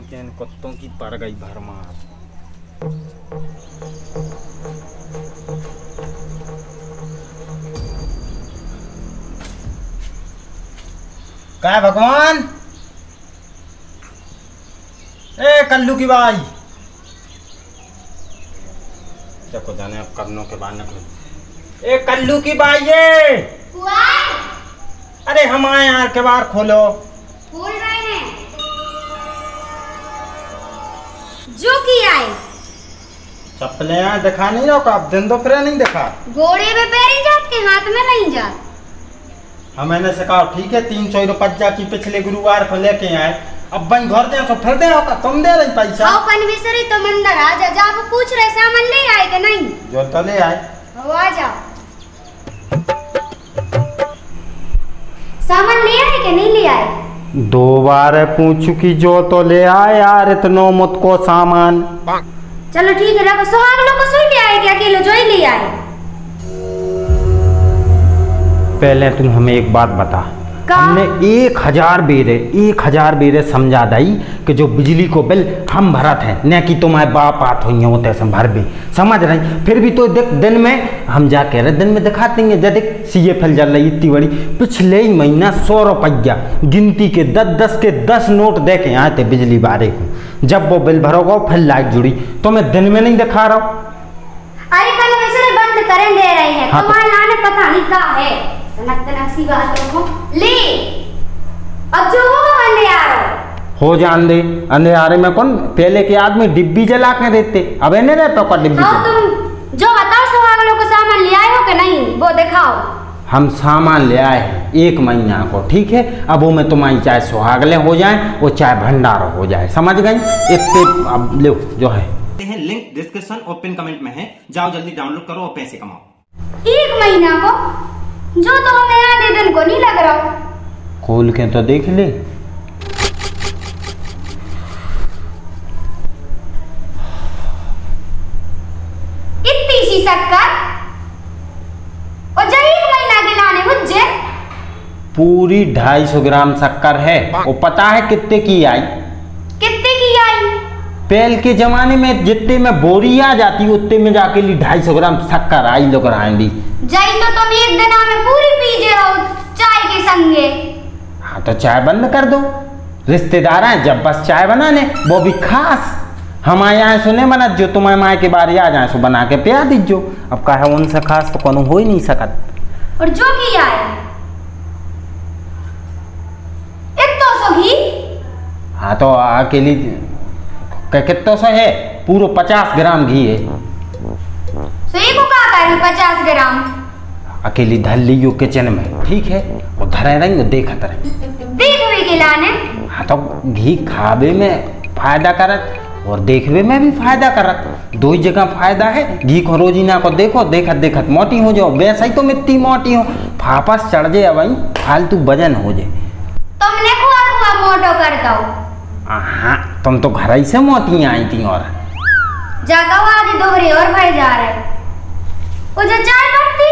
इन कुत्तों की पड़ गई भरमार। क्या भगवान, ए कल्लू की बाई देखो जाने अब करनों के बाद निकलो। ए कल्लू की बाई ये अरे हम आए यार, के बार खोलो। खोल रहे हैं जो की आए चप्पलें यहाँ दिखा नहीं रहो, अब दिन दोपहर नहीं दिखा। घोड़े पे पैर ही जात के हाथ में नहीं जात। हाँ मैंने से कहा ठीक है 300 रुपया की पिछले गुरुवार को लेके आए, अब बन घर दे तो फिर दे होगा, तुम दे रही पैसा। आओ पनविसरी तो मंदिर आ जा, जा वो पूछ रहे सामान ले आए कि नहीं। जो तो ले आए वो आ जाओ। सामान ले आए कि नहीं ले आए? 2 बार पूछू कि जो तो ले आए यार, इतनो मुझको सामान। चलो ठीक है रखो, सुहाग लोग को सोई ले आए कि अकेले जो ही ले आए? पहले तुम हमें एक बात बता, हमने 1000 बेरे समझा दाई कि जो बिजली को बिल हम भरत हैं न कि तुम्हारे बाप आत हुई होते हैं भर भी, समझ रही। फिर भी तो देख दिन में हम जा कह रहे दिन में दिखाते हैं जब CFL जल रही इतनी बड़ी, पिछले ही महीना 100 रुपया गिनती के 10 के 10 नोट दे के आए थे बिजली बारे को। जब वो बिल भरोगा फिर लाइट जुड़ी, तो मैं दिन में नहीं दिखा रहा हूँ। अरे कल बंद करें दे रहे हैं। हाँ, तुम्हारे लाने पता नहीं क्या है सी बात ले। अब जो होगा अंधेरा हो जान दे, अंधेरे में कौन पहले के आदमी डिब्बी जला के देते, अब नहीं रहता का डिब्बी। हाँ, तुम जो बताओ सुहाग लोग को सामान ले आए हो कि नहीं वो दिखाओ। हम सामान ले आए 1 महीना को, ठीक है। अब वो में तुम्हारी चाहे सुहागले हो जाए वो चाहे भंडार हो जाए, समझ गई। इतने अब लो जो है लिंक डिस्क्रिप्शन और पिन कमेंट में है, जाओ जल्दी डाउनलोड करो और पैसे कमाओ। 1 महीना को जो तो हमें आधे दिन को नहीं लग रहा। खोल के तो देख ले। इतनी सी शक्कर और जो 1 महीना के लाने हुज्जे पूरी 250 ग्राम शक्कर है। वो पता है कितने की आई? कितने की आई? पहले के जमाने में जितने में बोरी आ जाती उतने में जाके ली 250 ग्राम शक्कर आई लोग आएंगी। जाई तो तुम एक दिन हमें पूरी पीजे हो चाय के संगे। हाँ तो चाय बंद कर दो, रिश्तेदार हैं जब बस चाय बनाने, वो भी खास हमारे यहाँ सुने बना, जो तुम्हारे माँ के बारे आ जाए सो बना के पिया दीजो। अब कहा उनसे खास तो कोनो हो ही नहीं सकत। और जो की आए इतना सो घी। हाँ तो अकेली कितना सा है? पूरा 50 ग्राम घी है। सही को कहा करें 50 ग्राम अकेली धर लियो किचन में, ठीक है। वो धरे रहेंगे देखते रहे, देखवे के लाने। हाँ तो घी खावे में फायदा करत और देखवे में भी फायदा करत, 2 ही जगह फायदा है। घी को रोजीना को देखो, देखत देखत मोटी हो जाओ, वैसा ही तो मिट्टी मोटी हो, फापस चढ़ जाए भाई, फालतू वजन हो जाए। तुमने खुआ खुआ मोटो कर दो। हाँ तुम तो घर ही से मोटी आई थी और जागा आदि दोहरे और भर जा रहे। वो जो चाय पत्ती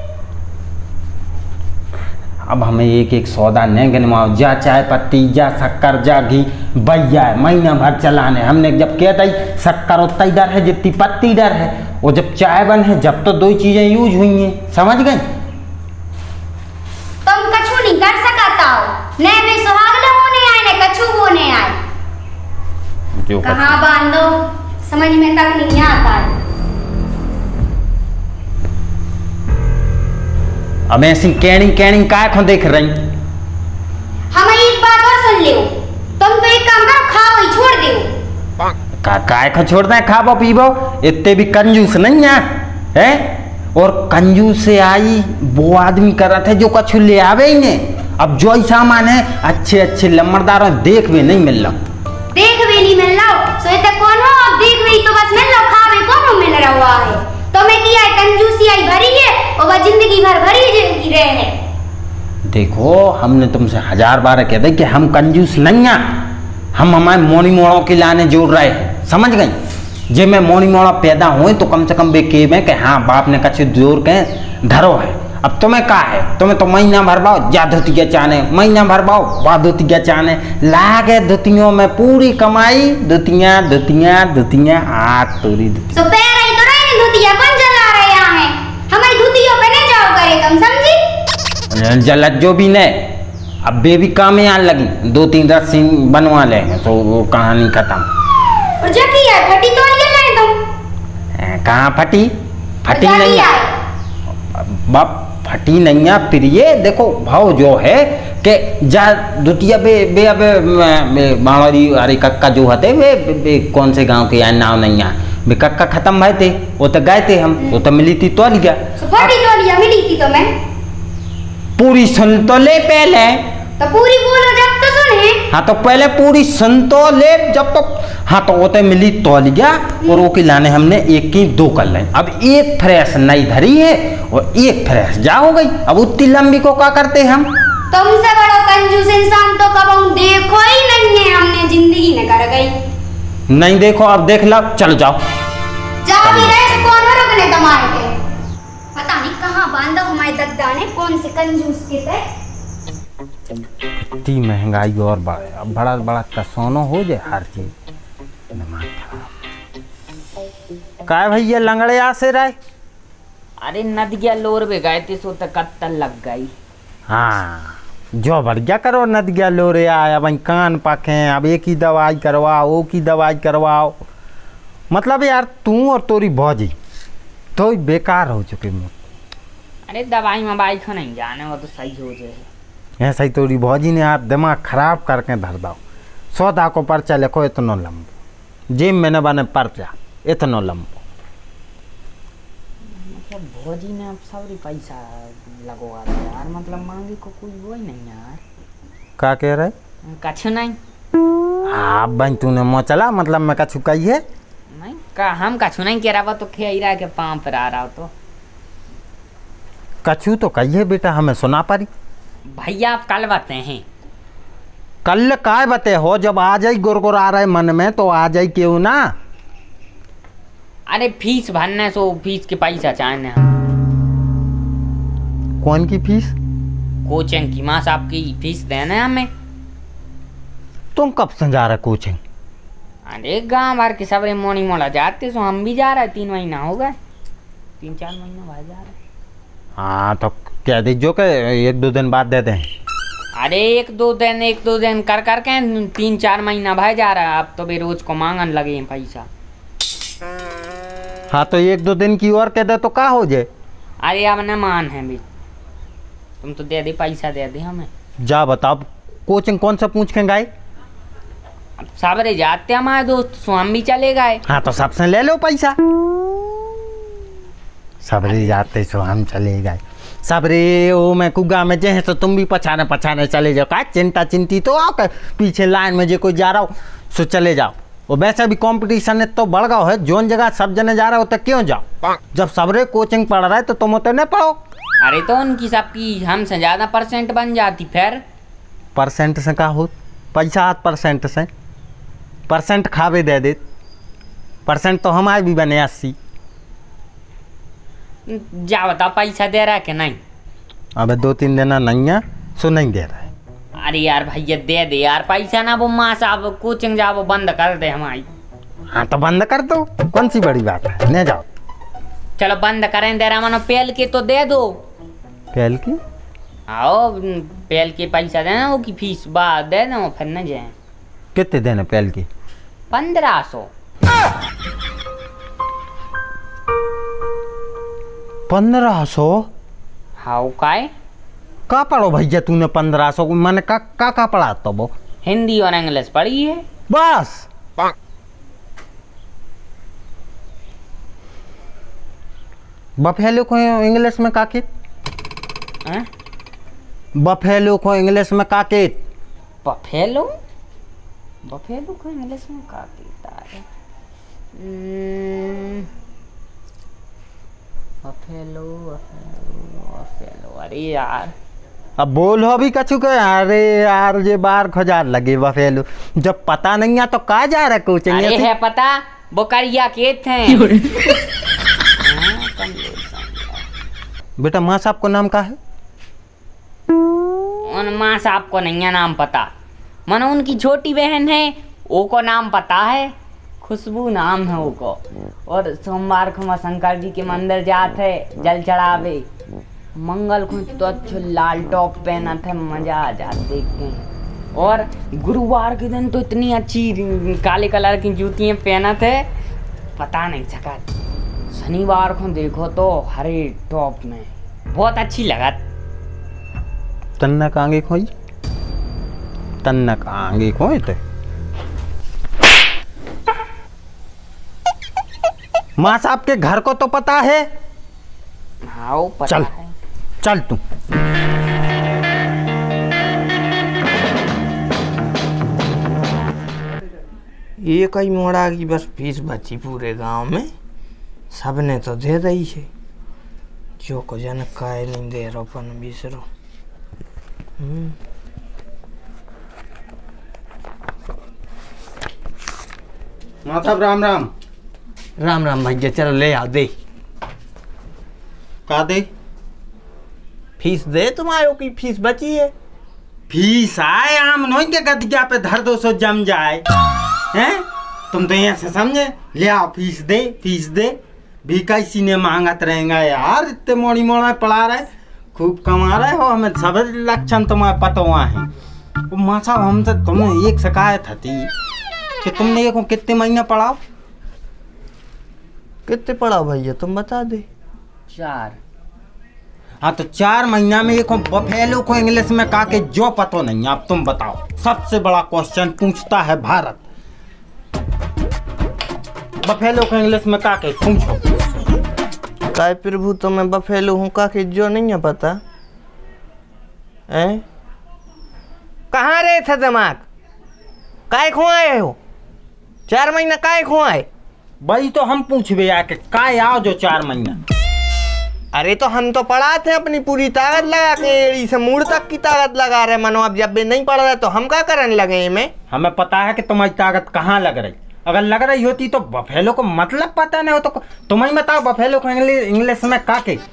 अब हमें एक सौदा नहीं गिनवाओ, जा चाय पत्ती जा शक्कर जा घी भैया महीना भर चलाने। हमने जब कहता ही शक्कर उतना ही डर है जितनी पत्ती डर है, और जब चाय बन है जब तो 2 चीजें यूज हुई हैं, समझ गई। तुम कछु नहीं कर सकता हो, ने भी सुहागले होने आए ने कछु होने आए। कहाँ बांधो समझ में तक नहीं आता है। अब ऐसी कैनिंग काय को देख रही? हमारी एक बात और सुन लियो, तुम तो एक काम करो, खाओ ही छोड़ दियो। काय को छोड़ना है? खाबो पीबो, इतने भी कंजूस नहीं है। और कंजूस से आई वो आदमी कर रहा था जो कछु ले आवे ही नहीं। अब जो ही सामान है अच्छे लम्बरदार देख भी नहीं मिल रहा। देख भी नहीं मिल रहा सो ये कौन हो? अब देख भी तो बस मिल रहा, खावे कौन मिल रहा है? तुम्हें किया है कंजूसी आई भरी है और वह जिंदगी भर भरी रहे हैं। देखो हमने तुमसे 1000 बार कह दे कि हम कंजूस नहीं हैं, हम हमारे मोनी मोड़ों के लाने जोड़ रहे हैं, समझ गई। जे मैं मोनी मोड़ा पैदा हुए तो कम से कम वे के में कि हाँ बाप ने कछु जोड़ के धरो है। अब तुम्हें कहा है, तुम्हें तो महीना भर बाओ जा धोतिया चाने, महीना भर बाओ बा धोतिया चाने, लागे धोतियों में पूरी कमाई, धोतियाँ धोतियाँ धोतियाँ आग तोरी धोती। तो पैर ही तो रहे धोतिया कौन जला रहे यहाँ है, हमारी धोतियों पे नहीं जाओ करे तुम समझी। जलत जो भी ने अब बेबी काम में आने लगी, 2-3 रस्सी बनवा ले तो वो कहानी खत्म। और जटी है फटी तो नहीं लाए तुम। कहाँ फटी? फटी नहीं है बाप, फटी नहीं है। फिर ये देखो भाव जो है कि जा दुतिया बे अब बावरी अरे कक्का जो हते वे कौन से गांव के यार नाम नहीं है, बे कक्का खत्म भाई थे, वो तो गए थे हम, वो तो मिली थी तो लिया फटी तो लिया मिली थी तो मैं पूरी सुन तो ले पहले, तो पूरी बोलो जब तो सुने। हाँ तो पहले पूरी सुन तो ले जब तो, हाँ तो वो तो मिली तो लिया और वो की लाने हमने एक की 2 कर लाई, अब एक फ्रेश नई धरी है और एक फ्रेश जा हो गई, अब उतनी लंबी को क्या करते हम। तुमसे बड़ा कंजूस इंसान तो कब देखो ही नहीं है हमने जिंदगी में कर गई। नहीं देखो अब देख लो, चलो जाओ जाओ भी रहे से कौन रोकने तुम्हारे के, पता नहीं कहाँ बांधा हमारे दद्दा ने कौन से कंजूस के थे। इतनी महंगाई और बड़ा बड़ा का सोनो हो जाए हर चीज, दिमाग खराब। काय भैया लंगड़े आ से रहे? अरे नदिया लोर पे गए थे सो तक कत्तल लग गई। हाँ जो बढ़िया करो, नदिया लोरे आया वही कान पाखे, अब एक ही दवाई करवाओ वो की दवाई करवाओ, मतलब यार तू और तोरी भौजी तो बेकार हो चुके मुँह। अरे दवाई मवाई खा नहीं जाने वो तो सही हो जाए। ऐसा ही तोरी भौजी ने आप दिमाग खराब करके धर दो। 100 को पर्चा लिखो इतना लंबो, जेब में न बने पर्चा इतना लंबो, मतलब भौजी ने अब सब पैसा लगवा दिया यार, मतलब मांगे को कोई वो ही नहीं यार। क्या कह रहे? कछु नहीं। आप बन तूने मुँह चला, मतलब मैं कछु कही है नहीं का हम कछु नहीं कह रहा, तो खे रहा के पाँव पर आ रहा तो कछु तो कहिए बेटा, हमें सुना पारी। भैया आप कल बताए हैं। कल काय बते हो, जब आ जाई गुरगुर आ रहे मन में तो आ जाई क्यों ना। अरे फीस भरने सो फीस के पैसा चाहने हम। कौन की फीस? कोचिंग की, माँ साहब की फीस देना है हमें। तुम कब से जा रहे कोचिंग? अरे गाँव भर के सबरे मोनी मोड़ा जाते सो हम भी जा रहे, 3 महीना हो गए, 3-4 महीना बाद जा रहे। हाँ तो क्या दीजिए के 1-2 दिन बाद दे दें। अरे 1-2 दिन कर के 3-4 महीना भाई जा रहा है, अब तो बेरोज को मांगन लगे हैं पैसा। हाँ तो 1-2 दिन की और कह दे तो क्या हो जाए। अरे अब न मान है भी, तुम तो दे दे पैसा दे दे हमें। जा बताओ कोचिंग कौन सा पूछ के गए? अब सबरे जाते हमारे दोस्त सो हम भी चले गए। हाँ तो सबसे ले लो पैसा, सबरे जाते सो हम चले गए। सबरे ओ मैं कुगा में जे तो तुम भी पछाने चले जाओ, का चिंता चिंती तो आओ पीछे लाइन में जे कोई जा रहा हो सो चले जाओ। और वैसे भी कंपटीशन है तो बढ़ गया है, जोन जगह सब जने जा रहे हो तो क्यों जाओ, जब सबरे कोचिंग पढ़ रहा है तो तुम तो नहीं पढ़ो। अरे तो उनकी सबकी हमसे ज़्यादा परसेंट बन जाती, फिर परसेंट से का हो, पैसा 8% से परसेंट खावे दे दे, परसेंट तो हमारे भी बने 80। जा बताओ पैसा दे रहा है कि नहीं? अबे 2-3 दिन नहीं है सो नहीं दे रहा है। अरे यार भैया दे दे यार पैसा, ना वो माँ साहब कोचिंग जा वो बंद कर दे हमारी। हाँ तो बंद कर दो, कौन सी बड़ी बात है, नहीं जाओ। चलो बंद करें, दे रहा मानो पेल के तो दे दो। पेल की? आओ पेल के पैसा देना, वो की फीस बाद दे दो फिर न जाए। कितने देने पेल की? 1500। 1500? हाँ काय का पढ़ो भैया तूने 1500? मैंने का पढ़ा तो वो हिंदी और इंग्लिश पढ़ी है बस। बफेलो को इंग्लिश में काकित, बफेलो को इंग्लिश में काकित, बफेलो बफेलो को इंग्लिश में काकित है। बफेलो बफेलो बफेलो, अरे यार अब बोलो भी कछु के। अरे यार ये बार खजार लगे बफेलो, जब पता नहीं है तो का जा रहा कोचिंग? अरे है पता, वो करिया के थे। बेटा माँ साहब को नाम का है? उन माँ साहब को नहीं है नाम पता, मन उनकी छोटी बहन है वो को नाम पता है, खुशबू नाम है वो को। और सोमवार को मैं शंकर जी के मंदिर जाते जल चढ़ावे, मंगल को तो अच्छा लाल टॉप पहना था, मजा आ जाता देख के। और गुरुवार के दिन तो इतनी अच्छी काले कलर की जूतियाँ पहना थे पता नहीं सका। शनिवार को देखो तो हरे टॉप में बहुत अच्छी लगा। तन्नक आगे खोई, तन्नक आगे खोए थे। माँ साहब के घर को तो पता है? हाँ वो पता चल है। चल तू। ये कई मोड़ा की बस फीस बची पूरे गांव में, सबने तो दे दी है, जो को जन काय नहीं दे रो पन बिसरो। माँ साहब राम राम। राम राम भैया, चलो ले आ दे। का दे? फीस दे, तुम्हारे की फीस बची है। फीस आए आम नहीं के गदिया पे धर दो सो जम जाए हैं? तुम तो यहाँ से समझे, ले आओ फीस दे, फीस दे। भी कैसी ने मांगत रहेगा यार, इतने मोड़ी मोड़ा पढ़ा रहे, खूब कमा रहे हो, हमें सब लक्षण तुम्हारे पतवा है। वो माँ साहब हमसे तुम्हें एक शिकायत थी कि तुमने एक कितने महीने पढ़ाओ? कितने पढ़ाओ भैया तुम बता दे। 4। हाँ तो 4 महीना में एक बफेलो को इंग्लिश में कहा के जो पतो नहीं। अब तुम बताओ, सबसे बड़ा क्वेश्चन पूछता है भारत, बफेलो को इंग्लिश में कहा के पूछो। काय प्रभु तो मैं बफेलो हूँ का के जो नहीं है पता हैं? कहाँ रहे थे दिमाग, काय खो आए हो? 4 महीना काय खो आए? भाई तो हम पूछबे आके काय आओ जो 4 महीना। अरे तो हम तो पढ़ाते हैं अपनी पूरी ताकत लगा के, एड़ी से मूड तक की ताकत लगा रहे। मनो अब जब भी नहीं पढ़ रहे तो हम क्या करने लगे में? हमें पता है कि तुम्हारी ताकत कहाँ लग रही, अगर लग रही होती तो बफेलो को मतलब पता नहीं हो तो तुम्हें बताओ बफेलो को इंग्लिश में का के?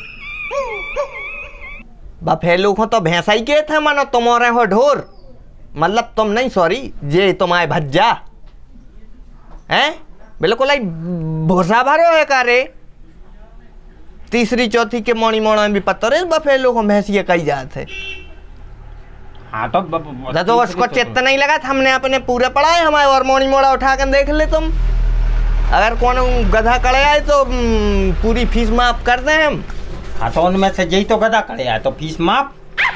बफेलो को तो भैंसा ही के थे, मनो तुम रहे हो ढोर, मतलब तुम नहीं, सॉरी जे तुम्हारे भज्जा हैं, बिल्कुल ही भूसा भरो है का रे। तीसरी चौथी के मोड़ी मोड़ा में भी पता रहे बफेलो को भैंसिया कही जाते। हाँ तो तो उसको चेत नहीं लगा था, हमने अपने पूरे पढ़ाए हमारे, और मोड़ी मोड़ा उठा कर देख ले तुम। अगर कौन गधा कड़े आए तो पूरी फीस माफ कर दें हम। हाँ तो उनमें से यही तो गधा कड़े आए तो फीस माफ।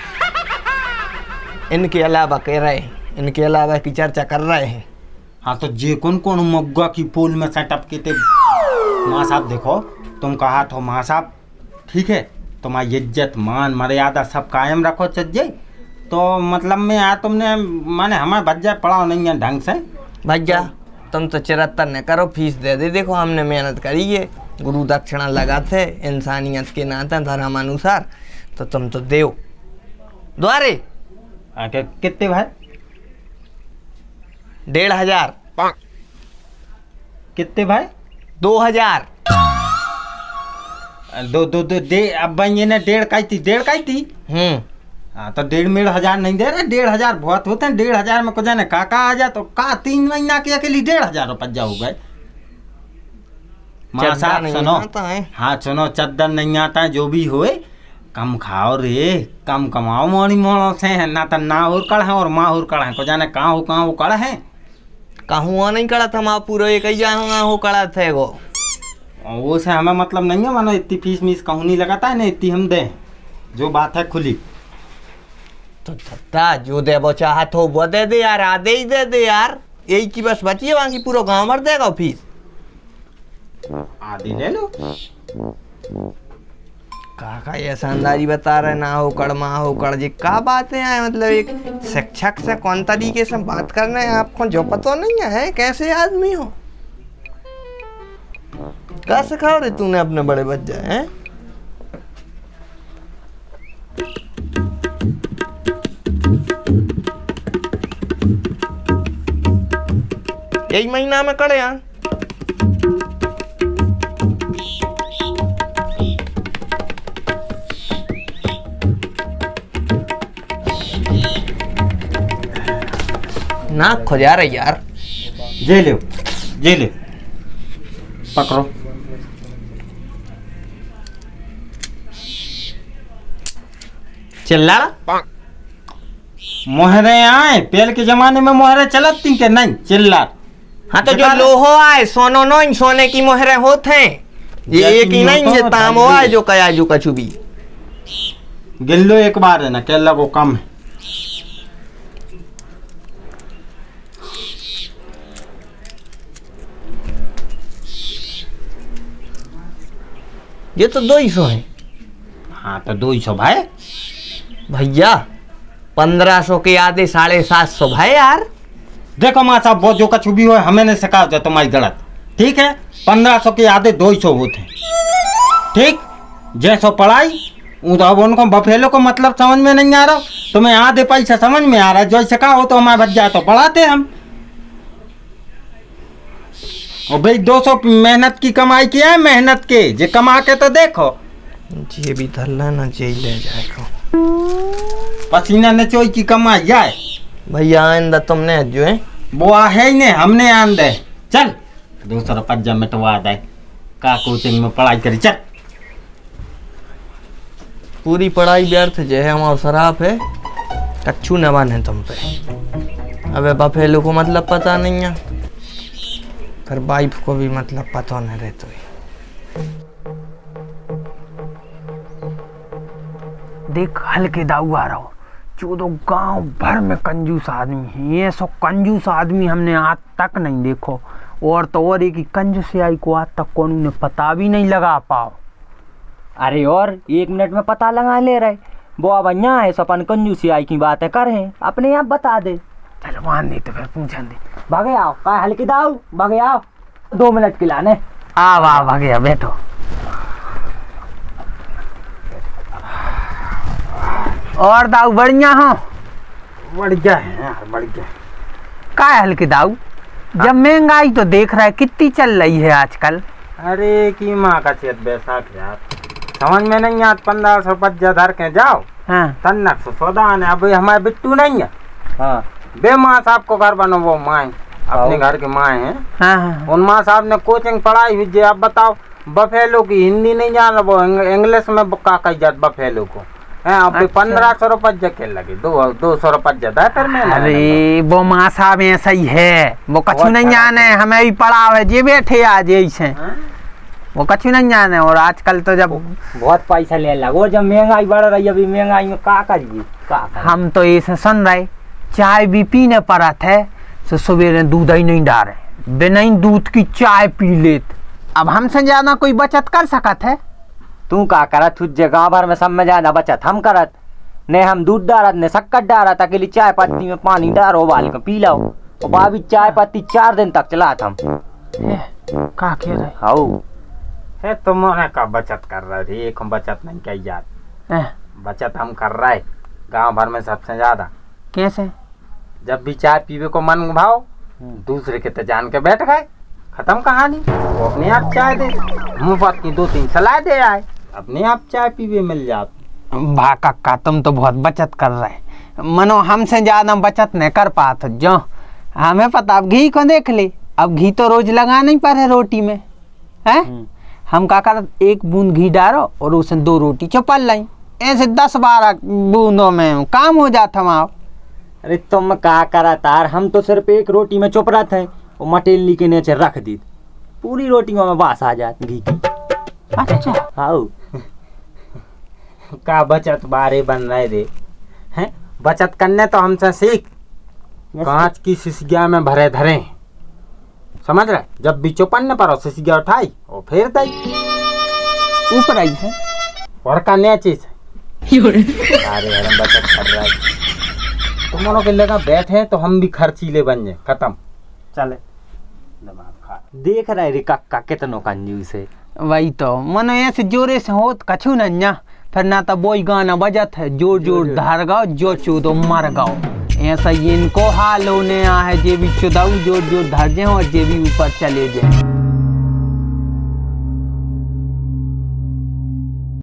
इनके अलावा कह रहे हैं, इनके अलावा की चर्चा कर रहे हैं। हाँ तो जे कौन कौन मग्गा की पोल में सेटअप के थे। माँ साहब देखो, तुम कहा तो माँ साहब ठीक है, तुम्हारी इज्जत मान मर्यादा सब कायम रखो चज्जे, तो मतलब में यार तुमने माने हमारे बच्चा पढ़ाओ नहीं है ढंग से। भैया तुम तो चिरत्तर न करो, फीस दे दे। देखो हमने मेहनत करी है, गुरु दक्षिणा लगाते इंसानियत के नाते धर्म अनुसार, तो तुम तो देव द्वारे। कितने भाई? 1500। कितने भाई? 2000। दो दो दो दे। अब भाई ये ने 1.5 थी। हाँ तो 1.5 नहीं दे रहे, 1.5 बहुत होते हैं। 1.5 में कुछ जाने काका आ जा तो का 3 महीना के अकेली 1.5 रुपया हो गए। माँ साहब सुनो, हाँ सुनो, चद्दर नहीं आता है, जो भी होए कम खाओ रे, कम कमाओ मोड़ी मोड़ों से, ना तो ना और कड़ है और माँ और कड़ है, को जाने कहाँ वो कड़ है। कहूँ नहीं कड़ा था माँ, पूरा एक ही जहाँ हो कड़ा थे वो। वो से हमें मतलब नहीं है, मानो इतनी फीस मीस कहूँ नहीं लगाता है ना, इतनी हम दें, जो बात है खुली। तो छत्ता जो दे वो चाहत हो वो दे दे यार, आधे ही दे दे यार, यही की बस बची है, बाकी पूरा गांव भर देगा फीस। आधी ले लो। काका ये शानदारी बता रहे, ना हो कड़ माँ हो कड़ जी का बातें हैं, मतलब एक शिक्षक से कौन तरीके से बात करना है आपको जो पता नहीं है, कैसे आदमी हो, क्या सिखाओ रे तूने अपने बड़े बच्चे हैं। यही महीना में कड़े यार। नाक खुजा रही यार। जे ले पकड़ो। चिल्ला मोहरे आए पहले के जमाने में मोहरे चलत थी के नहीं चिल्ला। हाँ तो जो लोहो आए सोनो नहीं सोने की मोहरे होते हैं, ये एक ही नहीं ये तामो आए जो कया जो कछु भी गिल्लो एक बार है ना केला को कम है। ये तो 200 है। हाँ तो 200 भाई भैया 1500 के आधे 750 भाई यार। देखो माँ साहब बहुत जो कछु भी हो हमें नहीं सिखा जो तुम्हारी गलत। ठीक है 1500 के आधे 200 होते हैं। ठीक जैसो पढ़ाई अब उनको बफेलो को मतलब समझ में नहीं आ रहा, तुम्हें आधे पैसा समझ में आ रहा है, जो सिखा हो तो हमारे बच जाए तो पढ़ाते हम। और भाई 200 मेहनत की कमाई की है, मेहनत के जे कमा के तो देखो। ये भी धरला ना जेल ले जाएगा पसीना नचोई की कमाई जाए भैया। आइंदा तुमने जो है वो है ही नहीं हमने आन दे। चल दूसरा पज्जा मिटवा दे का कोचिंग में पढ़ाई करी। चल पूरी पढ़ाई व्यर्थ जो है हमारा शराब है कच्छू न बने तुम पे। अबे बफेलो को मतलब पता नहीं है, फिर वाइफ को भी मतलब पता नहीं रहता है। देख हल्के दाऊ आ रहा हो, चौदह गांव भर में कंजूस आदमी है। ये सो कंजूस आदमी हमने आज तक नहीं देखो। और तो और एक कंजूस आई को आज तक कौन ने पता भी नहीं लगा पाओ। अरे और 1 मिनट में पता लगा ले रहे वो अब यहाँ है सपन कंजूसी आई की बातें कर हैं अपने आप बता दे। चल मान दे तो फिर पूछन दे। भागे आओ का हल्की दाऊ भागे आओ 2 मिनट के लाने। आ वाह भगया बैठो। और दाऊ बढ़िया हो? बढ़िया है यार बढ़िया। का हल्के दाऊ जब महंगाई तो देख रहा है कितनी चल रही है आजकल। अरे की माँ का चेत बैसाख यार समझ में नहीं आता। 1500 पज्जा धर के जाओ हाँ तन्नक से सौदा आने। अब हमारे बिट्टू नहीं है हाँ बे माँ साहब को घर बनो वो माए अपने घर के माए हैं। हाँ हाँ उन माँ साहब ने कोचिंग पढ़ाई हुई है। अब बताओ बफेलो की हिंदी नहीं जान वो इंग्लिश में का कही जात बफेलो को है। अब 1500 रुपये खेल लगे 200 रुपये बेहतर में। अरे वो माँ साहब ऐसा ही है, वो कछु नहीं जाने हमें भी पढ़ा है जे बैठे आज ऐसे वो कछु नहीं जाने। और आजकल तो जब बहुत पैसा ले लगो जब महंगाई बढ़ रही है अभी महंगाई में का करिए का हम तो ऐसे सुन रहे चाय भी पीने पड़ा थे तो सवेरे दूध ही नहीं डाले बिना दूध की चाय पी लेत। अब हमसे ज्यादा कोई बचत कर सकत है? तू का करत तुझ जगह भर में सब में ज्यादा बचत हम करत ने हम दूध डालत ने शक्कर डालत अकेली चाय पत्ती में पानी डालो उबाल के पी लो। और भाभी चाय पत्ती 4 दिन तक चलात हम का कह रहे हाउ है तुम्हारे का बचत कर रहे थे। एक बचत नहीं कही जाती बचत हम कर रहे गांव भर में सबसे ज्यादा। कैसे? जब भी चाय पीवे को मन भाव दूसरे के तो जान के बैठ गए खत्म कहानी। वो अपने आप चाय दे मुफ्त की 2-3 सलाह दे आए अपने आप चाय पीवे मिल जाती। भा काका तुम तो बहुत बचत कर रहे मनो हमसे ज्यादा बचत नहीं कर पाते जो हमें पता। अब घी को देख ले अब घी तो रोज लगा नहीं पड़े रोटी में है। हम का कर 1 बूंद घी डालो और उसमें 2 रोटी चपल लाई ऐसे 10-12 बूंदों में काम हो जाता हमारा। अरे तुम का करा तार हम तो सिर्फ 1 रोटी में चुप रहे थे वो मटेली के नीचे रख दी पूरी रोटी में बास आ जाती घी की। अच्छा हाउ का बचत बारे बन रहे रे हैं। बचत करने तो हमसे सीख। कांच की सिसिया में भरे धरे समझ रहे। जब भी चौपन पर सिसिया उठाई और फिर दई ऊपर आई है और का नया चीज है। अरे हम बचत कर रहे तुम लोगों के लगा बैठे तो हम भी खर्चीले बन जाए खत्म। चले देख रहे रे काका कितनो कंजूस है। वही तो मनो ऐसे जोरे से होत कछु न फिर ना तो बोई गाना बजत है जोर जोर धार गाओ जो चूदो मर गाओ। ऐसा इनको हाल होने आ है जे भी चुदाऊ जोर जोर धर जाए और जे भी ऊपर चले जाए।